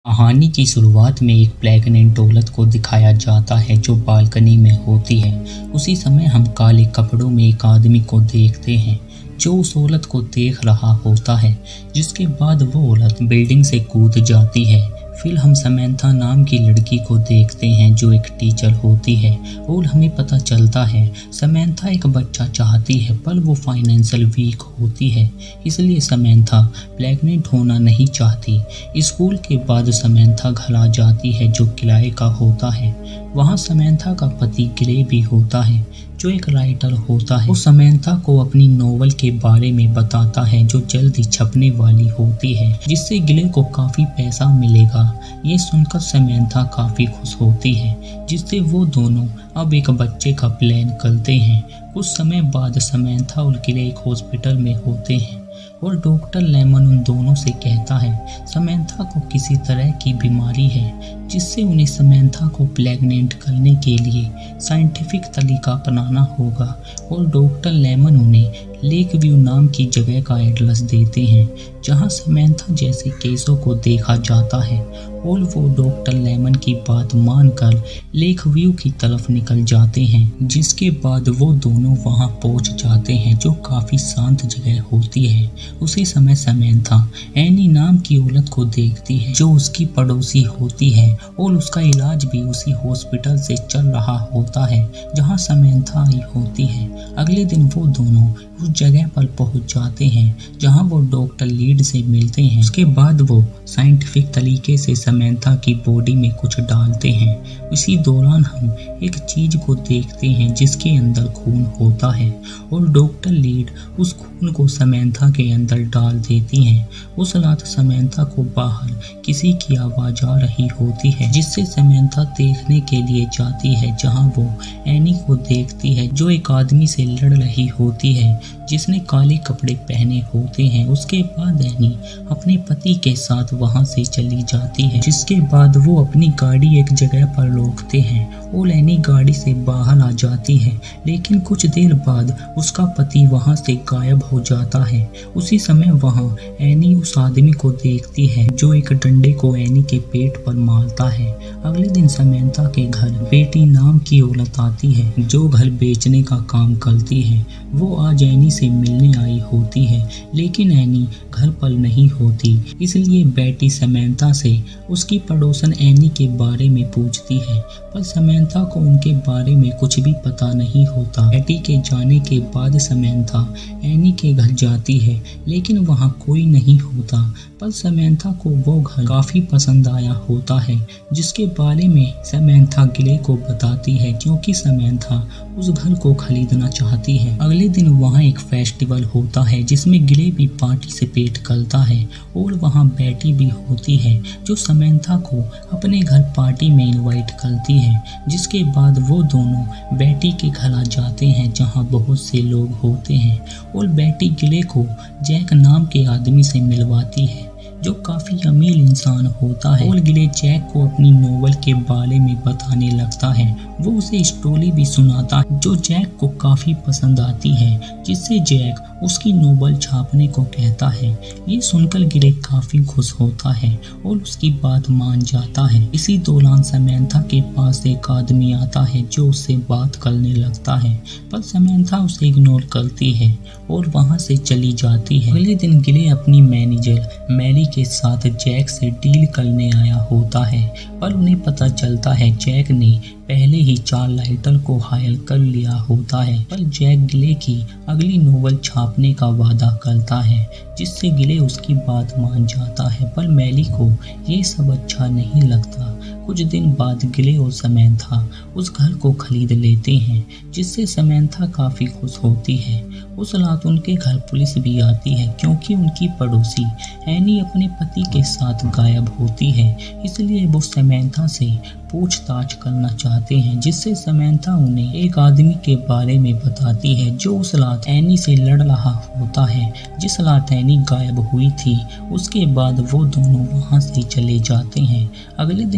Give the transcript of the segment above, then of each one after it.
कहानी की शुरुआत में एक प्रेग्नेंट औरत को दिखाया जाता है जो बालकनी में होती है। उसी समय हम काले कपड़ों में एक आदमी को देखते हैं जो उस औरत को देख रहा होता है, जिसके बाद वो औरत बिल्डिंग से कूद जाती है। फिर हम समंथा नाम की लड़की को देखते हैं जो एक टीचर होती है और हमें पता चलता है समंथा एक बच्चा चाहती है पर वो फाइनेंशियल वीक होती है, इसलिए समंथा प्रेग्नेंट होना नहीं चाहती। स्कूल के बाद समंथा घर आ जाती है जो किराए का होता है। वहाँ समंथा का पति ग्रे भी होता है जो एक राइटर होता है। वो समंथा को अपनी नोवेल के बारे में बताता है जो जल्दी छपने वाली होती है, जिससे गिले को काफी पैसा मिलेगा। ये सुनकर समंथा काफी खुश होती है, जिससे वो दोनों अब एक बच्चे का प्लान करते हैं। कुछ समय बाद समंथा और गिले एक हॉस्पिटल में होते हैं और डॉक्टर लेमन उन दोनों से कहता है समंथा को किसी तरह की बीमारी है, जिससे उन्हें समंथा को प्रेग्नेंट करने के लिए साइंटिफिक तरीका अपनाना होगा। और डॉक्टर लेमन उन्हें लेक व्यू नाम की जगह का एड्रेस देते हैं जहां समंथा जैसे केसों को देखा जाता है, और वो डॉक्टर लेमन की बात मानकर लेक व्यू की तरफ निकल जाते हैं। जिसके बाद वो दोनों वहां पहुंच जाते हैं जो काफी शांत जगह होती है। उसी समय समंथा एनी नाम की औरत को देखती है जो उसकी पड़ोसी होती है और उसका इलाज भी उसी हॉस्पिटल से चल रहा होता है जहां समंथा आई होती है। अगले दिन वो दोनों उस जगह पर पहुंच जाते हैं जहां वो डॉक्टर लीड से मिलते हैं। उसके बाद वो साइंटिफिक तरीके से समंथा की बॉडी में कुछ डालते हैं। इसी दौरान हम एक चीज को देखते हैं जिसके अंदर खून होता है और डॉक्टर लीड उस खून को समंथा के अंदर डाल देती हैं। उस रात समंथा को बाहर किसी की आवाज आ रही होती है, जिससे समंथा देखने के लिए जाती है जहां वो एनी को देखती है जो एक आदमी से लड़ रही होती है जिसने काले कपड़े पहने होते हैं। उसके बाद एनी अपने पति के साथ वहां से चली जाती है, जिसके बाद वो अपनी गाड़ी एक जगह पर रोकते हैं और एनी गाड़ी से बाहर आ जाती है। लेकिन कुछ देर बाद उसका पति वहां से गायब हो जाता है। उसी समय वहां एनी उस आदमी को देखती है जो एक डंडे को एनी के पेट पर मारता है। अगले दिन समंथा के घर बेटी नाम की औरत आती है जो घर बेचने का काम करती है। वो आज एनी से मिलने आई होती है, लेकिन एनी घर पर नहीं होती, इसलिए बेटी समंथा से उसकी पड़ोसन एनी के बारे में पूछती है, पर समंथा को उनके बारे में कुछ भी पता नहीं होता। बेटी के जाने के बाद समंथा एनी के घर जाती है, लेकिन वहाँ कोई नहीं होता, पर समंथा को वो घर काफी पसंद आया होता है, जिसके बारे में समंथा गिले को बताती है क्योंकि समंथा उस घर को खरीदना चाहती है। अगले दिन वहाँ एक फेस्टिवल होता है जिसमें गिले भी पार्टिसिपेट करता है और वहाँ बेटी भी होती है जो समंथा को अपने घर पार्टी में इनवाइट करती है। जिसके बाद वो दोनों बेटी के घर आ जाते हैं जहाँ बहुत से लोग होते हैं और बेटी गिले को जैक नाम के आदमी से मिलवाती है जो काफी अमीर इंसान होता है, और गिले जैक को अपनी नोवेल के बारे में बताने लगता है। वो उसे स्टोरी भी सुनाता है जो जैक को काफी पसंद आती है, जिससे जैक उसकी नोवेल छापने को कहता है। ये सुनकर गिले काफी खुश होता है और उसकी बात मान जाता है। इसी दौरान समंथा के पास एक आदमी आता है जो उससे बात करने लगता है, पर समंथा उसे इग्नोर करती है और वहां से चली जाती है। अगले दिन गिले अपनी मैनेजर मैरी के साथ जैक से डील करने आया होता है, पर उन्हें पता चलता है जैक ने पहले ही 4 राइटर को हायर कर लिया होता है। पर जैक गिले की अगली नोवेल छापने का वादा करता है, जिससे गिले उसकी बात मान जाता है, पर मैरी को ये सब अच्छा नहीं लगता। कुछ दिन बाद गिले और समंथा उस घर को खरीद लेते हैं, जिससे समंथा काफी खुश होती है। उस रात उनके घर पुलिस भी आती है क्योंकि उनकी पड़ोसी एनी अपने पति के साथ गायब होती है, इसलिए वो समंथा से पूछताछ करना चाहते हैं, जिससे समंथा उन्हें एक आदमी के बारे में बताती है जो उस रात एनी से लड़ रहा होता है, जिस रात एनी गायब हुई थी। उसके बाद वो दोनों वहां से चले जाते हैं। अगले दिन समंथा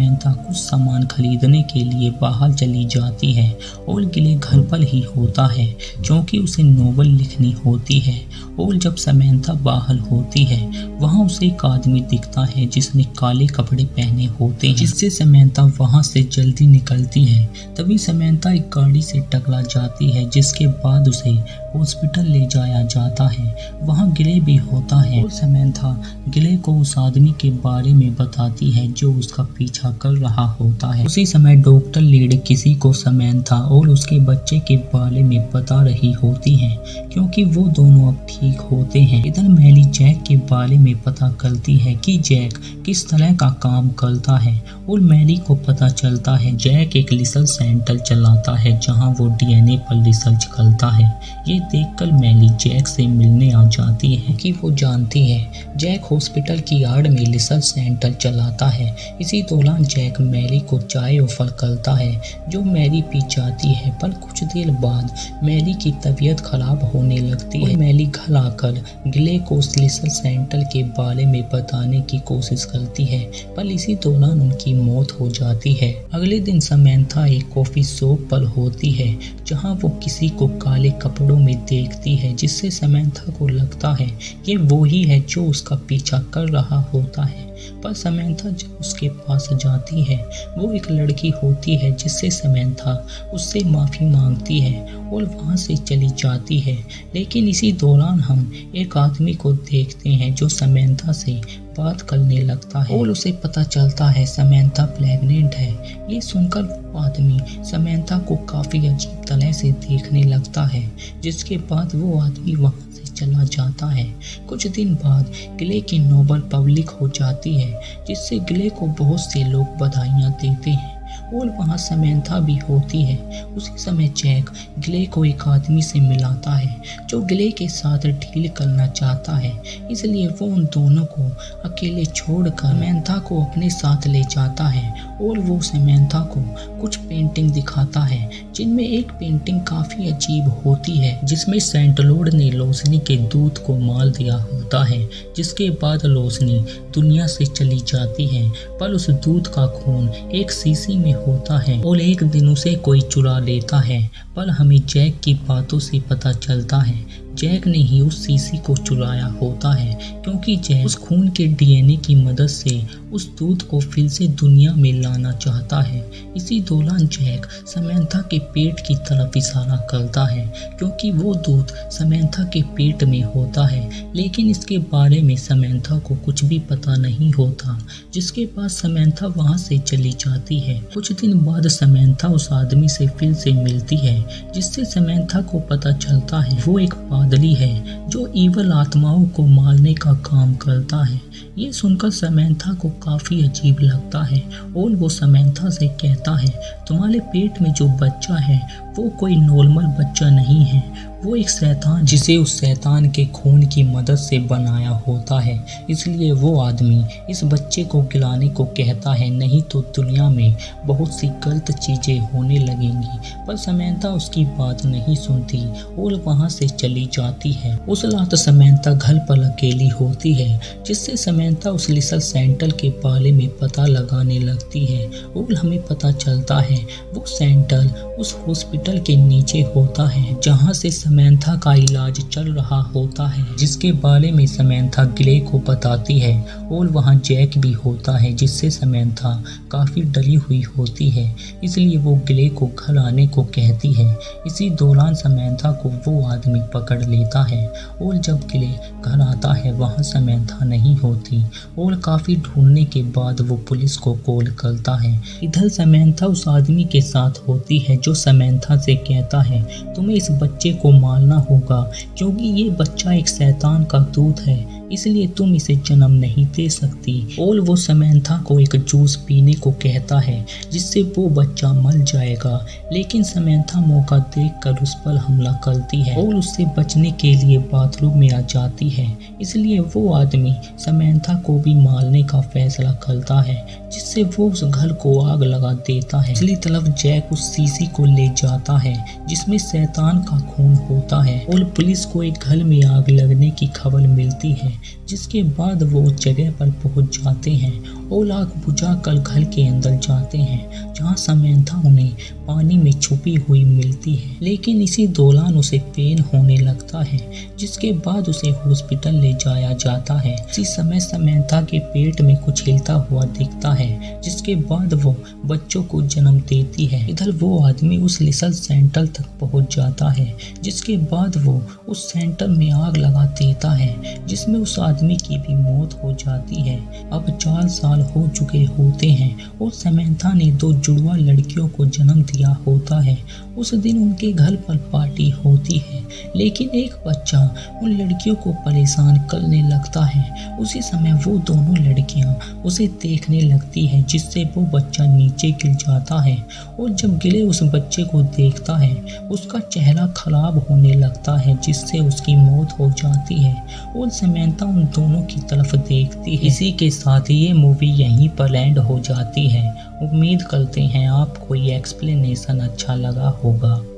समंथा कुछ सामान खरीदने के लिए बाहर चली जाती है और गिले घर पर ही होता है क्योंकि उसे नोवेल लिखनी होती है। और जब समंथा बाहर होती है वहाँ उसे एक आदमी दिखता है जिसने काले कपड़े पहने होते हैं, जिससे समंथा वहाँ से जल्दी निकलती है। तभी समंथा एक गाड़ी से टकरा जाती है जिसके बाद उसे हॉस्पिटल ले जाया जाता है। वहाँ गिले भी होता है और समंथा गिले को उस आदमी के बारे में बताती है जो उसका पीछा कर रहा होता है। उसी समय डॉक्टर लीड किसी को समंथा और उसके बच्चे के बारे में बता रही होती है क्योंकि वो दोनों अब ठीक होते हैं। इधर मैली जैक के बारे में पता करती है कि जैक किस तरह का काम करता है और मैली को पता चलता है जैक एक रिसर्च सेंटर चलाता है जहां वो डीएनए पर रिसर्च करता है। ये देखकर मैली जैक से मिलने आ जाती है कि वो जानती है जैक हॉस्पिटल की आड़ में रिसर्च सेंटर चलाता है। इसी दौरान जैक मैली को चाय ऑफर करता है जो मैली पी जाती है, पर कुछ देर बाद मैली की तबीयत खराब होने लगती है। मैली घर आकर गिले को उस रिसर्च सेंटर के बारे में बताने की कोशिश करती है, पर इसी दौरान उनकी मौत हो जाती है। अगले दिन समंथा एक कॉफी शॉप पर होती है जहां वो किसी को काले कपड़ों में देखती है, जिससे समंथा को लगता है ये वो ही है जो उसका पीछा कर रहा होता है। पर समंथा जब उसके पास जाती है वो एक लड़की होती है जिससे समंथा उससे माफ़ी मांगती है और वहाँ से चली जाती है। लेकिन इसी दौरान हम एक आदमी को देखते हैं जो समंथा से बात करने लगता है और उसे पता चलता है समंथा प्रेग्नेंट है। ये सुनकर वो आदमी समंथा को काफ़ी अजीब तरह से देखने लगता है, जिसके बाद वो आदमी वहाँ चला जाता है। कुछ दिन बाद गिले की नोवेल पब्लिक हो जाती है जिससे गिले को बहुत से लोग बधाइयाँ देते हैं और वहाँ समंथा भी होती है। उसी समय जैक गिले को एक आदमी से मिलाता है जो गिले के साथ डील करना चाहता है, इसलिए वो उन दोनों को अकेले छोड़कर समंथा को अपने साथ ले जाता है और वो समंथा को कुछ पेंटिंग दिखाता है जिनमें एक पेंटिंग काफ़ी अजीब होती है जिसमें सेंट लॉर्ड ने रोशनी के दूत को मार दिया होता है, जिसके बाद रोशनी दुनिया से चली जाती है। पर उस दूत का खून एक शीशी में होता है और एक दिन उसे कोई चुरा लेता है, पर हमें जैक की बातों से पता चलता है जैक ने ही उस शीशी को चुराया होता है क्योंकि जैक उस खून के डीएनए की मदद से उस दूध को फिर से दुनिया में लाना चाहता है। इसी दौरान जैक समंथा के पेट की तरफ इशारा करता है क्योंकि वो दूध समंथा के पेट में होता है, लेकिन इसके बारे में समंथा को कुछ भी पता नहीं होता, जिसके बाद समंथा वहाँ से चली जाती है। कुछ दिन बाद समंथा उस आदमी से फिर से मिलती है जिससे समंथा को पता चलता है वो एक पादरी है जो ईवल आत्माओं को मारने का काम करता है। ये सुनकर समंथा को काफ़ी अजीब लगता है और वो समंथा से कहता है तुम्हारे पेट में जो बच्चा है वो कोई नॉर्मल बच्चा नहीं है, वो एक शैतान जिसे उस शैतान के खून की मदद से बनाया होता है। इसलिए वो आदमी इस बच्चे को गिराने को कहता है, नहीं तो दुनिया में बहुत सी गलत चीज़ें होने लगेंगी। पर समंथा उसकी बात नहीं सुनती और वहाँ से चली जाती है। उस रात समंथा घर पर अकेली होती है, जिससे समंथा उस रिसर्च सेंटर के बारे में पता लगाने लगती है और हमें पता चलता है वो सेंटर उस हॉस्पिटल के नीचे होता है जहाँ से समंथा का इलाज चल रहा होता है, जिसके बारे में समंथा गिले को बताती है और वहाँ जैक भी होता है जिससे समंथा काफ़ी डरी हुई होती है, इसलिए वो गिले को घर आने को कहती है। इसी दौरान समंथा को वो आदमी पकड़ लेता है और जब गिले घर आता है वहाँ समंथा नहीं होती और काफ़ी ढूंढने के बाद वो पुलिस को कॉल करता है। इधर समंथा उस आदमी के साथ होती है जो समंथा से कहता है तुम्हें इस बच्चे को मारना होगा क्योंकि ये बच्चा एक शैतान का दूत है, इसलिए तुम इसे जन्म नहीं दे सकती। और वो समंथा को एक जूस पीने को कहता है जिससे वो बच्चा मर जाएगा, लेकिन समंथा मौका देखकर उस पर हमला करती है और उससे बचने के लिए बाथरूम में आ जाती है। इसलिए वो आदमी समंथा को भी मारने का फैसला करता है, जिससे वो उस घर को आग लगा देता है। दूसरी तरफ जैक उस शीशी को ले जाता है जिसमें शैतान का खून होता है और पुलिस को एक घर में आग लगने की खबर मिलती है, जिसके बाद वो उस जगह पर पहुंच जाते हैं और आग बुझाकर घर के अंदर जाते हैं जहाँ समंथा उन्हें पानी में छुपी हुई मिलती है। लेकिन इसी दौरान उसे पेन होने लगता है, जिसके बाद उसे हॉस्पिटल ले जाया जाता है। इसी समय समंथा के पेट में कुछ हिलता हुआ दिखता है, जिसके बाद वो बच्चों को जन्म देती है। इधर वो आदमी उस रिसर्च सेंटर तक पहुंच जाता है, जिसके बाद वो उस सेंटर में आग लगा देता है, जिसमें उस आदमी की भी मौत हो जाती है। अब 4 साल हो चुके होते हैं और समंथा ने 2 जुड़वा लड़कियों को जन्म दिया होता है। उस दिन उनके घर पर पार्टी होती है, लेकिन एक बच्चा उन लड़कियों को परेशान करने लगता है। उसी समय वो दोनों लड़कियां उसे देखने लगती है, जिससे वो बच्चा नीचे गिर जाता है और जब गिरे उस बच्चे को देखता है, उसका चेहरा खराब होने लगता है, जिससे उसकी मौत हो जाती है और समंथा उन दोनों की तरफ देखती है। इसी के साथ ये मूवी यहीं पर एंड हो जाती है। उम्मीद करते हैं आपको ये एक्सप्लेनेशन अच्छा लगा होगा।